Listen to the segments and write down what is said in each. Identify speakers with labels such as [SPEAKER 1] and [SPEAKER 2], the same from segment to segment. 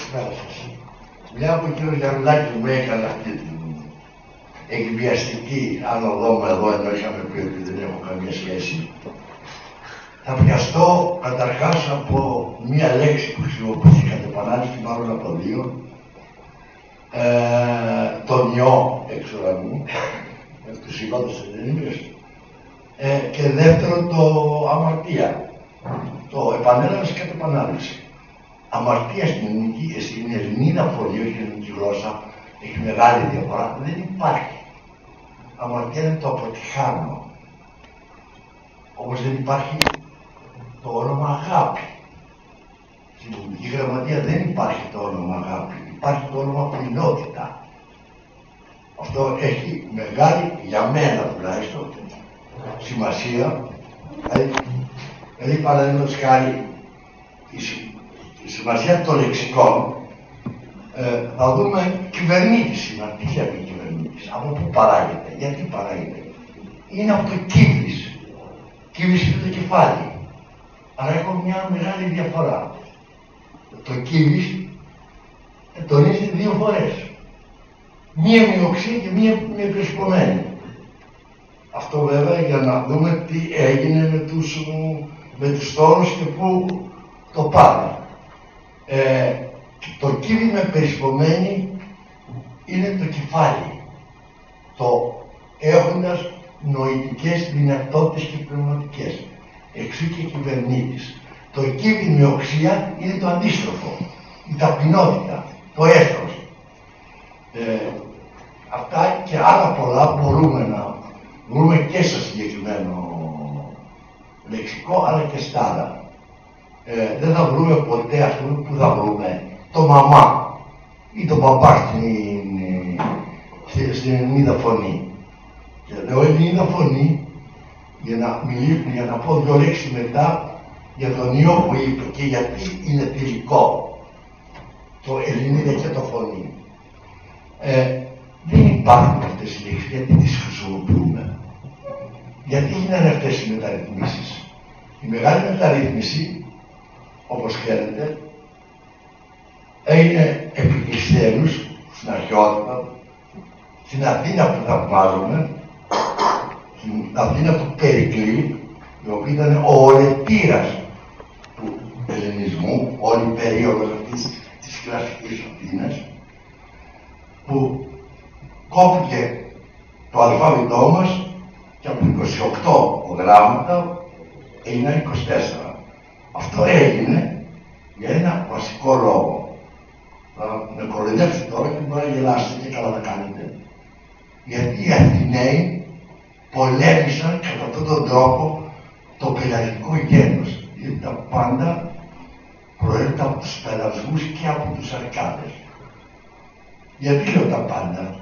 [SPEAKER 1] Καλησπέρα σας. Μια που ο κύριος Γιαννουλάκης μου έκανε αυτή την εκβιαστική άνοδό μου εδώ, ενώ είχαμε πει ότι δεν έχω καμία σχέση, θα πιαστώ καταρχάς από μία λέξη που χρησιμοποιήθηκε κατ' επανάληψη, μάλλον από δύο, το νιό εξ ουρανού, τους είπατε στις ελληνικές, και δεύτερο το αμαρτία. Το επανέλαβε κατ' επανάληψη. Αμαρτία στην Ελληνίδα φωνή, όχι στην ελληνική γλώσσα, έχει μεγάλη διαφορά. Δεν υπάρχει. Αμαρτία είναι το αποτυχάνω. Όπως δεν υπάρχει το όνομα αγάπη. Στην ελληνική γραμματεία δεν υπάρχει το όνομα αγάπη. Υπάρχει το όνομα πληνότητα. Αυτό έχει μεγάλη, για μένα τουλάχιστον, σημασία. Δηλαδή, παραδείγματος χάρη, η σημασία των λεξικών, θα δούμε κυβερνήτη σήμερα. Τι λέει κυβερνήτης, από πού παράγεται, γιατί παράγεται. Είναι από το κύβης. Κύβης είναι το κεφάλι. Αλλά έχω μια μεγάλη διαφορά. Το κύβης τονίζει δύο φορές. Μία μειοξή και μία υπεσπωμένη. Αυτό βέβαια για να δούμε τι έγινε με τους τόνους και πού το πάμε. Το κύβι με περισπωμένη είναι το κεφάλι. Το έχοντας νοητικές δυνατότητες και πνευματικές. Εξού και κυβερνήτης. Το κύβι με οξία είναι το αντίστροφο. Η ταπεινότητα, το έθρος. Αυτά και άλλα πολλά μπορούμε να βρούμε και στο συγκεκριμένο λεξικό, αλλά και στα άλλα. Δεν θα βρούμε ποτέ, ας πούμε, που θα βρούμε το μαμά ή το παπά στην Ελληνίδα φωνή. Και λέω Ελληνίδα φωνή για να πω δυο λέξεις μετά για τον ιό που είπε και γιατί είναι τελικό το Ελληνίδα και το φωνή. Δεν υπάρχουν αυτές οι λέξεις, γιατί τις χρησιμοποιούμε. Γιατί γίνανε αυτές οι μεταρρυθμίσεις. Η μεγάλη μεταρρύθμιση, όπως ξέρετε, έγινε επί Χριστιανούς, στην αρχαιότητα, στην Αθήνα που θαυμάζουμε, στην Αθήνα του Περικλή, η οποία ήταν ο ορετήρας του ελληνισμού, όλη η περίοδος αυτής της κλασικής Αθήνας, που κόπηκε το αλφάβητό μας και από 28 γράμματα έγιναν 24. Αυτό έγινε για ένα βασικό λόγο. Θα με κοροϊδέψετε τώρα και μπορεί να γελάσετε και καλά να κάνετε. Γιατί οι Αθηναίοι πολέμησαν κατά αυτόν τον τρόπο το πελαγικό γένος. Γιατί τα πάντα προέρχονται από τους πελασμούς και από τους αρκάδες. Γιατί λέω τα πάντα.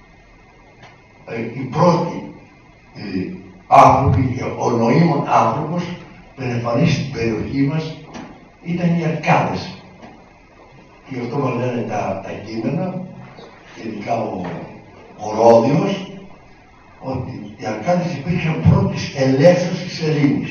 [SPEAKER 1] Οι πρώτοι άνθρωποι, ο νοήμων άνθρωπος που εμφανίστηκε στην περιοχή μας ήταν οι αρκάδες. Και αυτό μας λένε τα κείμενα, ειδικά ο Ρόδιος, ότι οι αρκάδες υπήρχαν πρώτης ελεύθερος της Ελλήνης.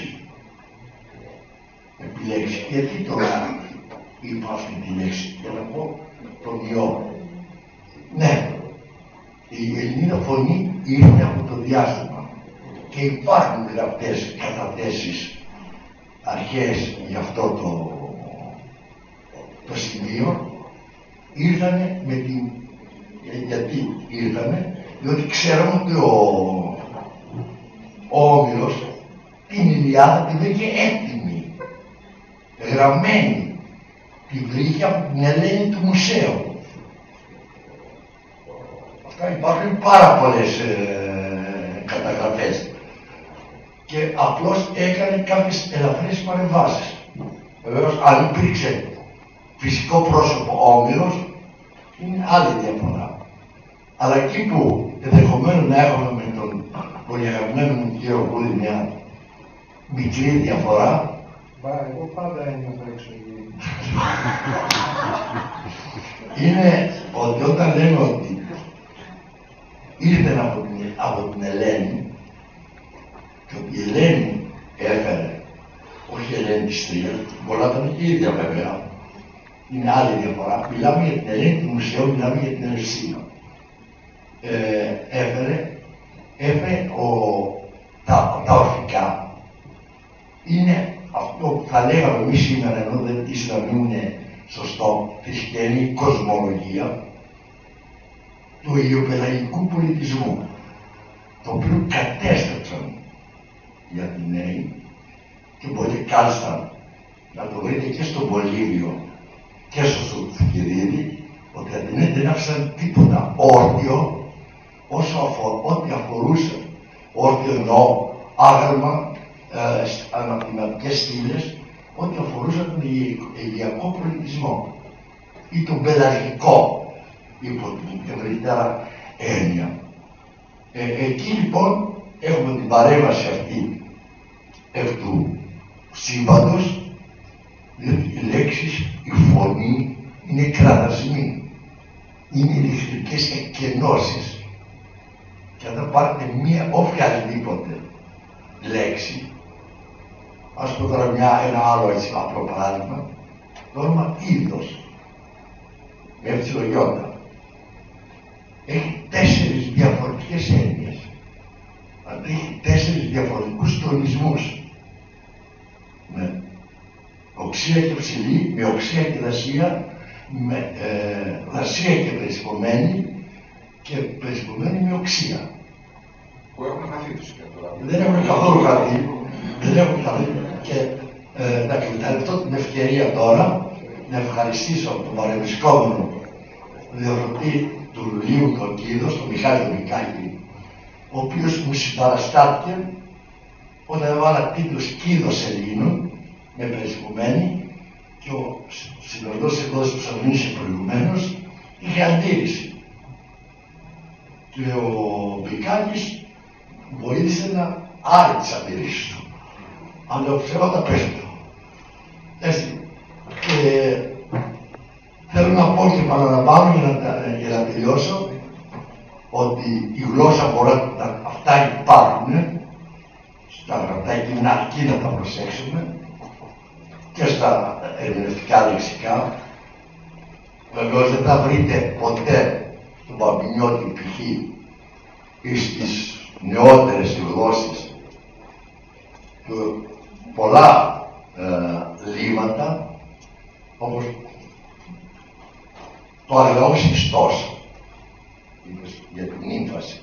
[SPEAKER 1] Επιλέξει. Γιατί τώρα είπα αυτή τη λέξη, για να πω τον ιό. Ναι, η Ελληνίδα φωνή ήρθε από το διάστημα και υπάρχουν γραπτές καταθέσεις αρχαίες για αυτό το σημείο. Ήρθανε με την... Γιατί ήρθανε, διότι ξέραμε ότι ο Όμηρος την Ιλιάδα την βρήκε έτοιμη, γραμμένη, την βρήκε από την Ελένη του Μουσαίου. Υπάρχουν πάρα πολλές καταγραφές και απλώς έκανε κάποιες ελαφρές παρεμβάσεις. Βεβαίως, αν υπήρξε φυσικό πρόσωπο Όμηρος, είναι άλλη διαφορά. Αλλά εκεί που ενδεχομένως να έχουμε με τον πολύ αγαπημένο μου κύριο Βούλη μια μικρή διαφορά.
[SPEAKER 2] Εγώ πάντα ένιωθα εξωγή.
[SPEAKER 1] Είναι ότι όταν λέμε ότι ήρθαν από την Ελένη και ότι η Ελένη έφερε, όχι η Ελένη της Τρίας, πολλά ήταν και η ίδια βέβαια, είναι άλλη διαφορά. Μιλάμε για την Ελένη του Μουσείου, μιλάμε για την Ελευσίνα. Έφερε τα ορφικά. Είναι αυτό που θα λέγαμε εμείς σήμερα, ενώ δεν ίσως να μην είναι σωστό, χριστιανή κοσμολογία του ηλιοπελαγικού πολιτισμού, το οποίο κατέστρεψαν οι Αθηναίοι και πολύ κάλιστα να το βρείτε και στο Πολύβιο και στο Θουκυδίδη, ότι οι Αθηναίοι δεν άφησαν τίποτα όρθιο ό,τι αφορούσε όρθιο εννοώ άγαλμα, αναπτυματικές στήλες, ό,τι αφορούσε τον ηλιακό πολιτισμό ή τον πελαγικό υπό την ευρύτερα έννοια. Εκεί λοιπόν έχουμε την παρέμβαση αυτή εκ του σύμπαντος, διότι οι λέξεις, η φωνή είναι κραδασμοί, είναι ηλεκτρικές εκκενώσεις. Και αν θα πάρετε μία οποιαδήποτε λέξη, ας πω τώρα ένα άλλο έτσι απλό παράδειγμα, το όνομα είδος, με ευθυλογιώτα, έχει 4 διαφορετικές έννοιες. Δηλαδή έχει 4 διαφορετικούς τονισμούς. Με οξία και ψηλή, με οξία και δασία, με δασία και περισπομένη και περισπομένη με οξία.
[SPEAKER 3] Που έχουν χαθεί τους και τώρα.
[SPEAKER 1] Δεν έχουν καθόλου χαθεί. Δεν έχουν χαθεί. Και να εκμεταλλευτώ την ευκαιρία τώρα να ευχαριστήσω τον παρεμβρισκόμενο διορθωτή του Λουλίου τον Κίδος, τον Μιχάλη τον Μικάκη, ο οποίος μου συμπαραστάθηκε όταν έβαλα τίτλος Κίδος Ελλήνων με περισπομένη και ο συνοδός εκδότης που σας μίλησε προηγουμένως είχε αντίρρηση. Και ο Μπικάκης βοήθησε να άρει τις αντιρρήσεις του. Αλλά ο ψέματα πέσουν. Έτσι. Και θέλω να πω και παραλαμβάνω για να τελειώσω ότι η γλώσσα μπορεί να αυτά υπάρχουν στα γραπτά κείμενα, αρκεί να τα προσέξουμε και στα ερμηνευτικά λεξικά. Βεβαίως δεν θα βρείτε ποτέ στον Παμπινιώτη π.χ. ή στις νεότερες γλώσσες πολλά λύματα όπως το αγλαός ιστός για την ύμφαση.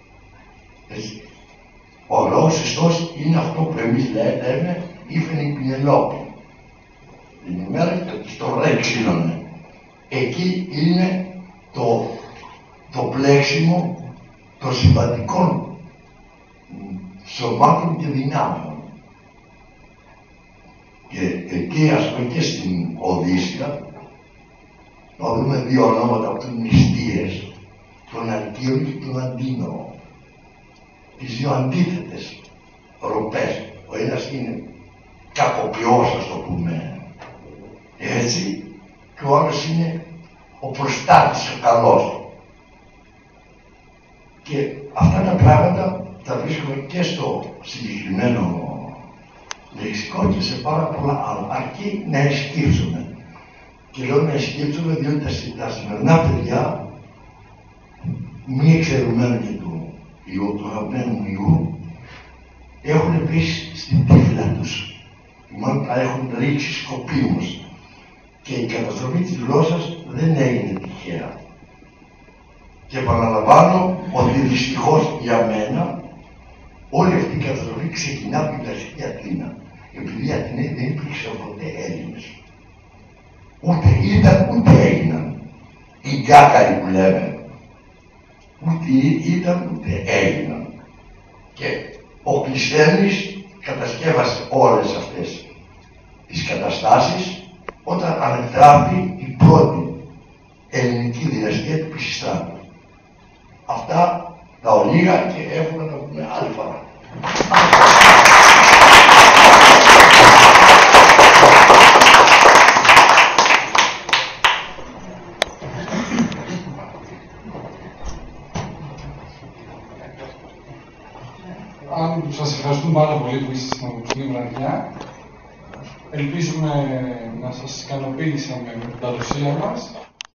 [SPEAKER 1] Ο αγλαός ιστός είναι αυτό που εμείς λέμε ύφαινε η Πινελόπη την ημέρα και στο ρε ξύνωνε. Εκεί είναι το πλέξιμο των συμβατικών σωμάτων και δυνάμεων. Και εκεί, ας πούμε, και στην Οδύσσια θα δούμε 2 ονόματα που είναι νηστείες, τον Αλκίον και τον Αντίνο. Τις 2 αντίθετες ροπές. Ο ένας είναι κακοποιός, ας το πούμε έτσι, και ο άλλος είναι ο προστάτης, ο καλός. Και αυτά τα πράγματα τα βρίσκουμε και στο συγκεκριμένο λεξικό και σε πάρα πολλά άλλα. Αρκεί να εσκύψουμε. Και λέω να εσκύψουμε διότι τα σημερινά παιδιά, μη εξαιρουμένου και του ιού, του αγαπημένου μου ιού, έχουν μπει στην τύφλα τους. Μάλλον τα έχουν ρίξει σκοπίμως. Και η καταστροφή της γλώσσας δεν έγινε τυχαία. Και επαναλαμβάνω ότι δυστυχώς για μένα όλη αυτή η καταστροφή ξεκινά από την κλασική Αθήνα. Επειδή οι Αθηναίοι δεν υπήρξαν ποτέ Έλληνες. Ούτε ήταν ούτε έγιναν. Οι γκάκαροι που λέμε. Ούτε ήταν ούτε έγιναν. Και ο Κλεισθένης κατασκεύασε όλες αυτές τις καταστάσεις όταν ανεγράφει η πρώτη ελληνική δυναστεία του Πισιστράτου. Αυτά τα ολίγα και έχουμε να τα πούμε άλλη φορά.
[SPEAKER 2] Σας ευχαριστούμε πάρα πολύ που είστε στην απόψινή βραδιά. Ελπίζουμε να σας ικανοποίησαμε με την παρουσία μας.